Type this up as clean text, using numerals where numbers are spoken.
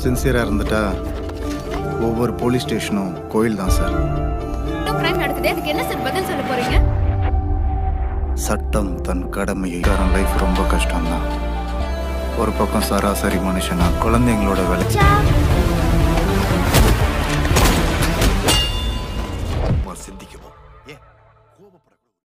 சின்சியராக இருந்துட்டா ஒவ்வொரு போலீஸ் ஸ்டேஷனும் கோயில் தான் சார். கிரைம் நடக்குது, அதுக்கு என்ன சார் பதில் சொல்ல போறீங்க? சட்டம் தன் கடமையை லைஃப் ரொம்ப கஷ்டம்தான். ஒரு பக்கம் சராசரி மனுஷனா குழந்தைங்களோட விளைச்சல்